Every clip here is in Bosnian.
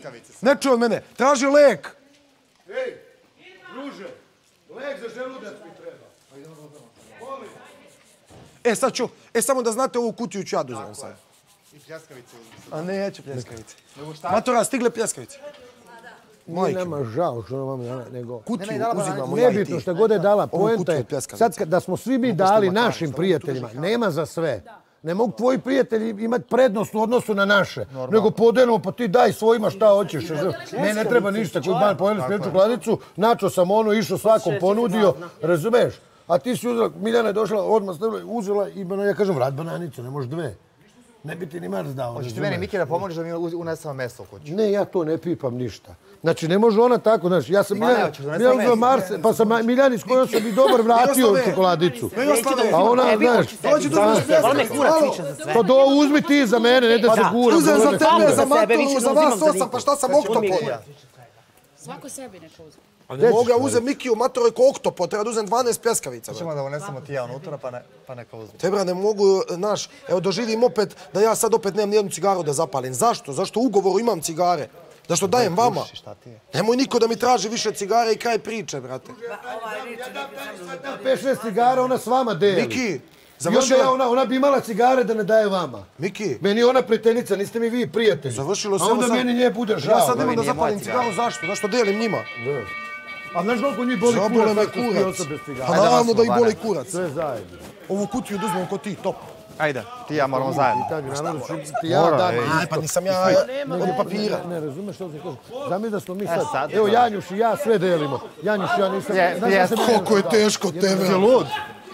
Ne čuje od mene. Traži lek. Ej, druže, lek za želudac mi treba. Sad ću, samo da znate, ovu kutiju ću ja da uzmem sad. I pljeskavice. A neću pljeskavice. Matora, stigle pljeskavice. Nije nama žao što vam dala, nego... Kutiju uzimamo ja i ti. Nebitno što god je dala, poenta je, sad da smo svi mi dali našim prijateljima, nema za sve. Ne mogu tvoji prijatelji imati prednost u odnosu na naše, nego podelimo, pa ti daj svojima šta hoćeš. Ne, ne treba ništa, koji ban pojeli spječu kladicu, načo sam ono, išao svakom ponudio, razumeš? A ti si uzela, Miljana je došla, odmah stavila, uzela i ja kažem, vrat bananicu, ne možeš dve. Ne bi ti ni marz dao. Hoćeš ti meni, Miki, da pomožeš da mi unesemo meso u kuću? Ne, ja to ne pipam ništa. Znači, ne može ona tako, znači, ja sam Miljana uzela Marse, pa sam Miljani s kojom sam i dobar vratio čokoladicu. A ona, znaš, pa uzmi ti za mene, ne da se gura. Uzem za tebe, za Matoru, za vas 8, pa šta sam oktopod? Svako sebi neka uzme. Ne mogu ja uzem Mikiju, Matoru je ko oktopod, treba da uzem 12 pljeskavica. Hoćemo da unesemo ti ja unutra, pa neka uzme. Tebra, ne mogu, znaš, evo doživim opet da ja sad opet nemam nijednu cigaru da zapalim. Zašto? Zašto u ugovoru imam cigare? Zašto dajem vama? Nemoj niko da mi traži više cigare i kraj priče, brate. 5-6 cigara ona s vama deli. Miki, završila... I onda ona bi imala cigare da ne daje vama. Miki. Meni je ona prijateljica, niste mi vi prijatelji. Završilo se. A onda meni nje bude žao. Ja sad nemam da zapalim cigaru, zašto? Zašto delim njima? A znaš koliko njih boli kurac? Pa naravno da ih boli kurac. Sve zajedno. Ovu kutiju da uzmem kod ti, top. Ajde, ti ja moramo zajedno. Ti ja dam. Aj, pa nisam ja od papira. Ne, razumeš što se kaže. Zamisli da smo mi sad. Evo Janjuš i ja sve delimo. Janjuš i ja nisam... Koliko je teško tebe. Ti lud?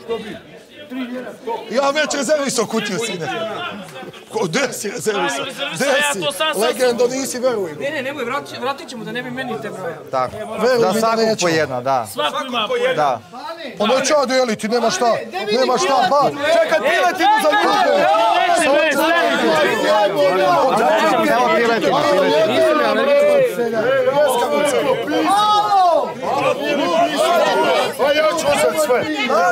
Ja već rezervisao kutiju, sine. Gde si rezervisao? Gde si? Legendo nisi, veruj. Ne, nemoj, vratit ćemo da ne bi meni te broja. Tako, da svakog po jedna, da. Svako ima po jedna. Pa neću ja deliti, nema šta. Nema šta, ba. Čekaj, piletinu za ljude. Evo piletinu, Pa ja ću uzeti sve.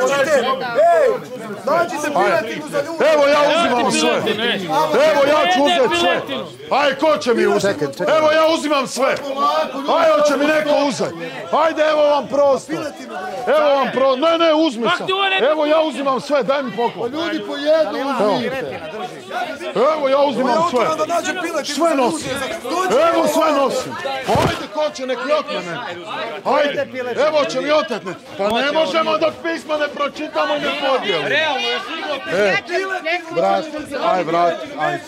Nađite piletinu za ljude. Evo ja uzimam sve. Evo ja ću uzeti sve. Aj, ko će mi uzeti? Evo ja uzimam sve. Aj, hoće mi neko uzeti. Ajde, evo vam prostor. Evo vam prostor. Ne, uzmi sam. Evo ja uzimam sve, daj mi poklon. Ljudi po jednu uzmite. Evo ja uzimam sve. Sve nosim. Evo sve nosim. Ajde, ko će nek mi otme. Ajde, evo će mi otet nek. Pa ne možemo dok pisma ne pročitamo i ne podijelimo. Realno, je stiglo. Brat, aj brat, aj.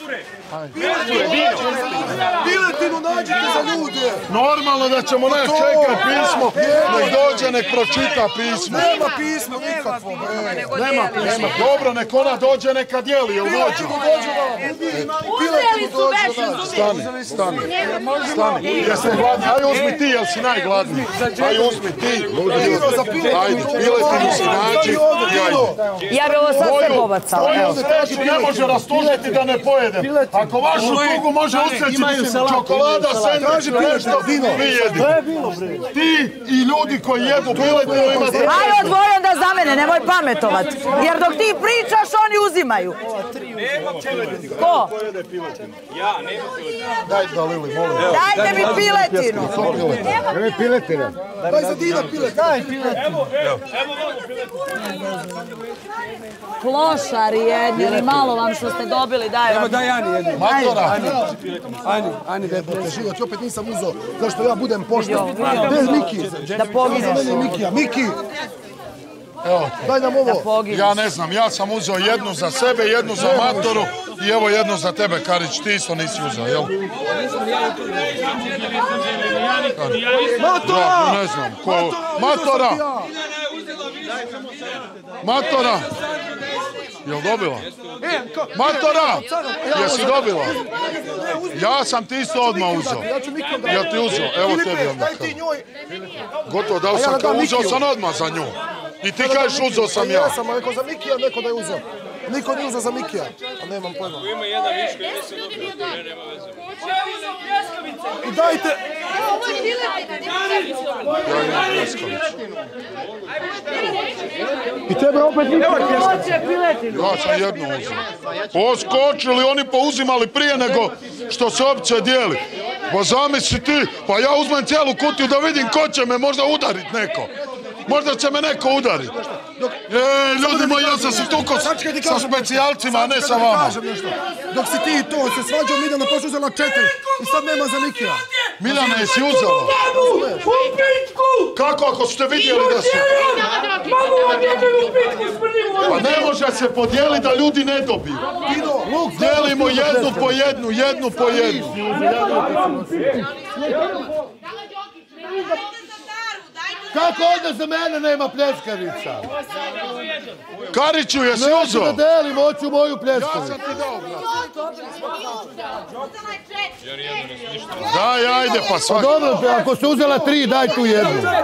Piletinu nađite za ljude. Normalno da ćemo nek čekati pismo, nek dođe, nek pročita pismo. Nema pismo nikakvo, bre. Nema pismo. Dobro, nek ona dođe, neka dijeli, jel dođe? Piletinu dođe vam. Stani. Jesi gladni? Aj uzmi ti, jel si najgladniji. Aj uzmi ti. Ajde, piletinu si nađi. Ja bi ovo sad sve pobacala. Tvoju sreću ne može rastužiti da ne pojedem. Ako vašu tugu može usreći čokolada, sendvič, nešto, vi jedi. Ti i ljudi koji jedu piletinu imate... Aj odvoj onda za mene, nemoj pametovat. Jer dok ti pričaš, oni uzimaju. Ko? Ja, nema piletinu. Daj da Lili, molim. Dajte mi piletinu. Evo je piletina. Daj za Dina piletinu. Daj piletinu. Evo piletinu. Klošari jedni, ili malo vam što ste dobili, daj vam. Evo daj Ani jednu. Matora. Ani, dete, život, opet nisam uzao. Zašto ja budem pošten. Bez Miki. Da pogineš. Miki. Evo, daj nam ovo. Ja ne znam, ja sam uzeo jednu za sebe, jednu za Matoru i evo jednu za tebe, Karić, ti isto nisi uzeo, jel? Matora! Ne znam, ko... Matora! Matora! Jel dobila? Matora! Jesi dobila? Ja sam ti isto odmah uzeo. Jel ti uzeo? Evo tebi odmah. Gotovo, dao sam kao uzeo sam odmah za nju. I ti kažeš uzeo sam ja. Ja sam rekao za Mikija, neko da je uzeo. Niko nije uzeo za Mikija. A nemam pojma. Ima jedan viško, ja se dobro, nema veze. I dajte... I tebe opet niko piletinu. Ja sam jednu uzeo. Poskočili, oni pouzimali prije nego što se opće dijeli. Pa zamisli ti, pa ja uzmem cijelu kutiju da vidim ko će me možda udarit neko. Možda će me neko udarit. Ljudi moji, ja sam se tukao sa specijalcima, a ne sa vama. Dok si ti to se svađao, Miljana pošla uzela 4 i sad nema za Mikija. Miljana, jesi uzela? Kako ako ste vidjeli da su... Pa ne može se podijeliti da ljudi ne dobiju. Dijelimo jednu po jednu. Kako onda za mene nema pljeskavica? Kariću, jesi uzeo? Neću da delim, hoću moju pljeskavicu. Ja sam ti dao, daj, ajde, pa svaki. Dobro, ako se uzela 3, daj tu jednu. Čekaj.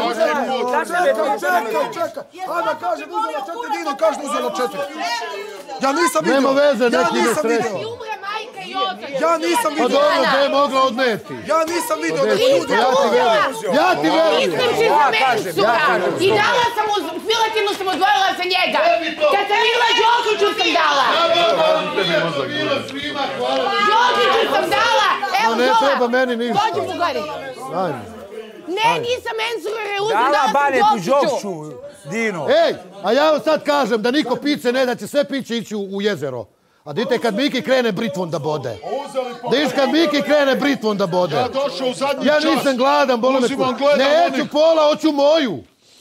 Ana kaže da uzela 4, Dino kaže da uzela 4. Ja nisam vidio. Nema veze, neki ne sreće. Ja nisam vidio. Pa dobro, da je mogla odneti. Ja nisam vidio. Ja ti verujem. Istrči za meni, suka. I dala sam mu, Filetinu sam odvojila za njega. Kad sam vidjela Đokiću sam dala. Đokiću sam dala. Evo Ne treba meni ništa. dođi mu gori. Ne, nisam mensurere uzela, Dala dala sam Banetu Đokiću. Đokiću, Dino. Ej, a ja vam sad kažem da niko pice ne da će sve piće ići u jezero. A dite kad Miki krene britvom da bode. Diš kad Miki krene britvom da bode. Ja došao u zadnji čas. Ja nisam gladan, bolo me Uzimam, tu. gledam Neću onih. pola, hoću moju.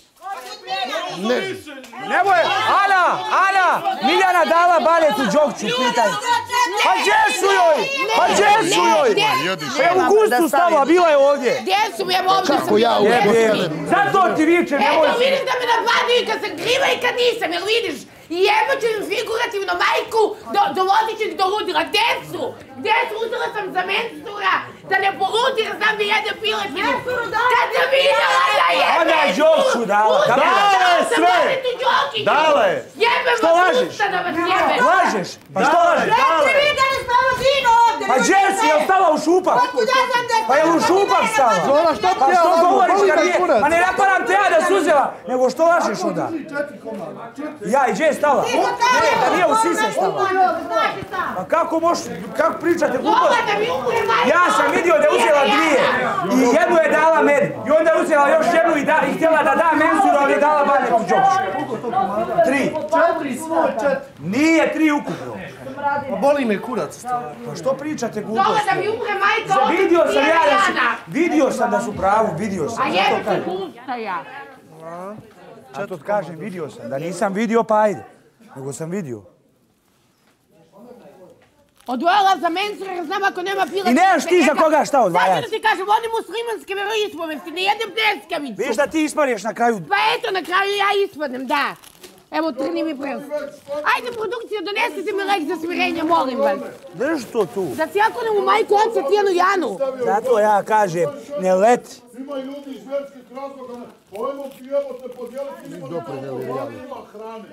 Nemoj, Ana, Miljana dala Banetu Đokiću, pitaj. Pa gdje su joj? Pa u gustu stava, bila je ovdje. Gdje su mi, evo ovdje sam Kako ja vidjela. Zato ti viče, nemoj. Eto, vidiš da me napadaju i kad sam kriva i kad nisam, jel vidiš? I evo ću im figurativno majku, dovodit ću ih do ludila. Gdje su? Uzela sam za mensura, da ne poludi, da znam da jede piletinu. Kad sam vidjela da jebe! Ona je Đokiću dala. Dala je sve! Dala je! Jebem Što vas lažeš? usta da vas jebe! Lažeš? Pa što lažeš? Dala je! Pa gdje si? Je li stala u šupak? Pa je li u šupak stala? Pa što govoriš kad nije? Pa ne naparam te ja da si uzela, nego što lažeš onda? Ja, i gdje je stala? Ne, da nije u sise stala. Pa kako možeš, kako pričate gluposti? Ja sam vidio da je uzela 2 i jednu je dala meni i onda je uzela još jednu i htjela da da mensuru, ali je dala Banetu Đokiću. 3. Nije 3 ukupno. Pa boli me kurac. Pa što pričate Zove gluposti? da mi umre majka, opet Vidio sam nije ja da su, Jana. vidio sam da su pravu, vidio sam. A jebe se usta ja. A to kažem, vidio sam. Da nisam vidio, pa ajde. Nego sam vidio. Odvojila za mensura jer znam ako nema piletine. I nemaš ti za koga šta odvajati. Sad da ti kažem, oni muslimanske veroispovesti, ne jedem pljeskavicu. Viš da ti isparješ na kraju. Pa eto, na kraju ja ispadnem, da. Evo, trni mi prst. Ajde, produkcija, donesite mi lek za smirenje, molim vas. Drži to tu. Da si jako nam u majku oca tijenu Janu. Zato ja kažem, ne leti. Ima ljudi iz vjerskih razloga, pojmo ti evo te podijeliti, ima hrane.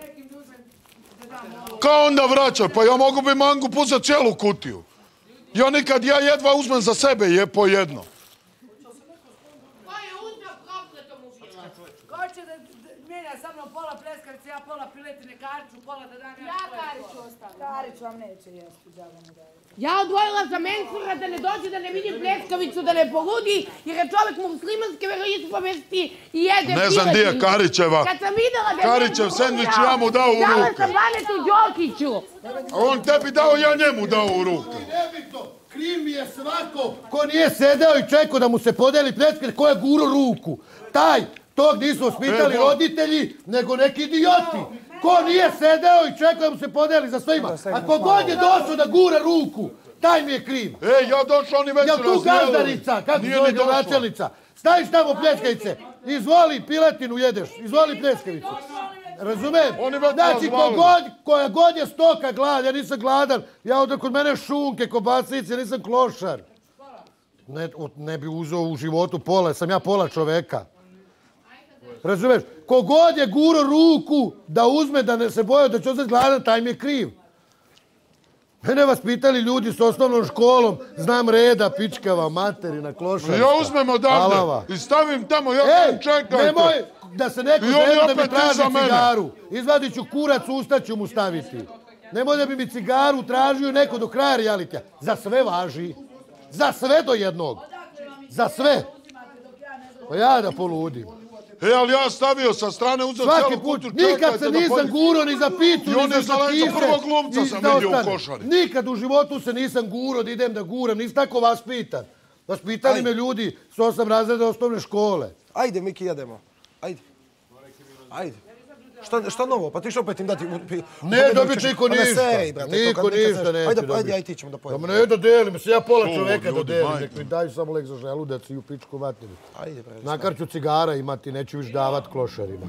Kao onda vraćaj, pa ja mogu bi mangu puzeti cijelu kutiju. Ja nikad, ja jedva uzmem za sebe po jedno. Ko je uzeo prokletom u bila? Ko će da mijenja sa mnom pola pljeskavice, ja pola piletine, Kariću, pola da dam Ja Kariću ostavim. Karić vam neće jesti, da vam ne daje. Ja odvojila za mensura da ne dođe, da ne vidi pljeskavicu, da ne poludi, jer je čovjek muslimanske veroispovesti i jede piletinu. Ne znam gdje je Karićeva. Kad sam vidjela da je Karićev meni sendvič umrao, ja mu dao u dala ruke. sam Banetu Đokiću. A on tebi dao, ja njemu dao u ruke. Nebitno, kriv mi je svako ko nije sedeo i čekao da mu se podeli pljeskavice, ko je guro ruku. Tog nisu ospitali roditelji, nego neki idioti. Ko nije sedeo i čekao da mu se podeli za svima. A kogod je došao da gura ruku, taj mi je kriv. Ja došao, oni već su Jel tu razdijelili. gazdarica, kako se zove gradonačelnica? Staviš tamo pljeskavice, izvoli piletinu jedeš, izvoli pljeskavicu. Razumem? Znači, koja god je stoka glad, ja nisam gladan, ja ovdje kod mene šunke, kobasice, nisam klošar. Ne bi uzeo u životu pola, sam ja pola čoveka. Razumeš? Kogod je guro ruku da uzme, da ne se boja da će ostati gladan, taj mi je kriv. Mene vas pitali ljudi s osnovnom školom, znam reda, pičkava, materina, klošarska. Ja uzmem odavde i stavim tamo, ja kažem čekajte. Nemoj da se neko želi da mi traži cigaru. Izvadit ću kurac, usta ću mu staviti. Nemoj da bi mi cigaru tražio neko do kraja realitija. Za sve važi. Za sve do jednog. Za sve. Pa ja da poludim. Ali ja stavio sa strane, uzeo cijelu kuću. Nikad se nisam guro ni za pitu, ni za šlatife. Prvog glumca sam vidio u košari. Nikad u životu se nisam guro da idem da guram. Nisam tako vaspitan. Vaspitali me ljudi s 8 razreda osnovne škole. Ajde, Miki, jedemo. Ajde. Šta novo? Pa ti što opet im dati... Ne dobit niko ništa. Niko ništa neće dobiti. Ajde, ti ćemo da pojedemo. Ne da delim, se ja pola čoveka da delim. Nek mi daju samo lek za želudac i u pičku vatnjevi. Nakarću cigara imati, neću viš davat klošarima.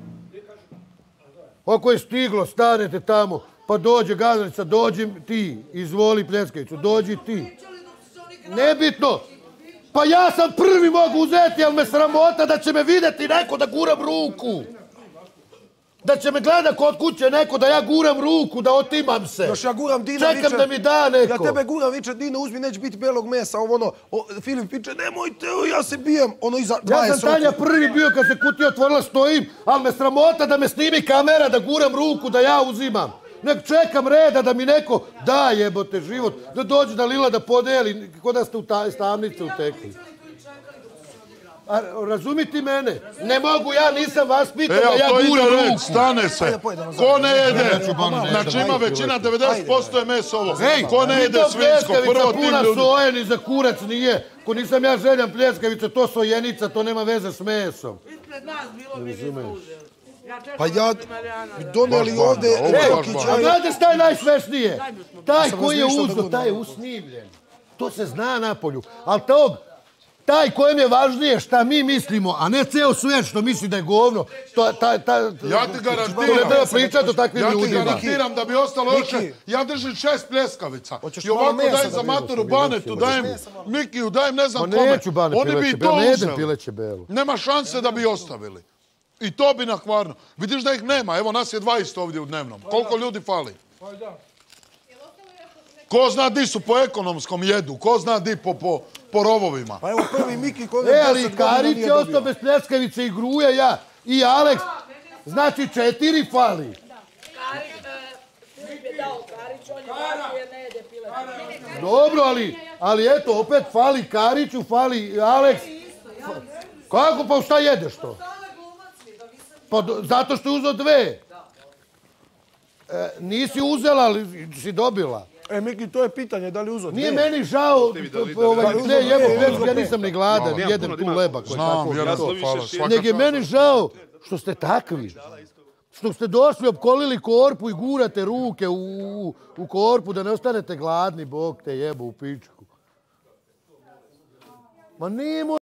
Ako je stiglo, stanete tamo, pa dođe Gazalica, dođi ti, izvoli Pljeskaviću, dođi ti. Nebitno. Pa ja sam prvi mogu uzeti, ali me sramota da će me vidjeti neko da guram ruku. Da će me gleda kod kuće neko da ja guram ruku, da otimam se. Još ja guram Dina viče. Čekam da mi da neko. Ja tebe guram viče, Dino uzmi, neće biti belog mesa, ovo ono. Filip viče, nemojte, ja se bijem. Ono iza 20 Ja sam Tanja prvi bio kad se kutija otvorila, stojim, ali me sramota da me snimi kamera, da guram ruku, da ja uzimam. Nek čekam reda da mi neko da jebote život, da dođe da Lila da podeli, kod da ste u stavnice utekli. Razumiti mene? Ne mogu, ja nisam vas pitao da ja guram ruku. Stane se. Ko ne jede? Znači ima većina, 90% je meso ovo. Ko ne jede svinjsko? Prvo tim puna ljudi. soje, ni za kurac nije. Ko nisam ja Željan Pljeskavica, to sojenica, to nema veze s mesom. Ispred nas bilo bi više Pa ja doneli ovdje... A znate šta je najsmešnije? Taj koji je uzeo, taj je usnimljen. To se zna na polju. Ali taj kojem je važnije šta mi mislimo, a ne ceo svijet što misli da je govno, ja ti garantiram, to ne treba pričati o takvim ljudima. Ja ti garantiram da bi ostalo još, ja držim 6 pljeskavica. I ovako dajem za Matoru Banetu, dajem Mikiju, dajem ne znam kome. Neću Bane pileće belu. Nema šanse da bi ostavili. I to bi nakvarno. Vidiš da ih nema, evo nas je 20 ovdje u dnevnom. Koliko ljudi fali? Ko zna di su po ekonomskom jedu, ko zna di po rovovima. Pa evo prvi Miki koji je 10 godina nije dobio. Karić je ostao bez Pljeskavice i Gruja, ja i Aleks. Znači 4 fali. Filip je dao Karić, on je važno jer ne jede pileće. Dobro, ali eto, opet fali Kariću, fali Aleks. Kako pa šta jedeš to? Pa zato što je uzeo 2. Nisi uzela, ali si dobila. Miki, to je pitanje, da li uzeo 2? Nije meni žao, ne jebo, ja nisam ni gladan, jedem tu leba koji tako to. Nego je meni žao što ste takvi. Što ste došli, opkolili korpu i gurate ruke u korpu da ne ostanete gladni, Bog te jebo u pičku. Ma nemo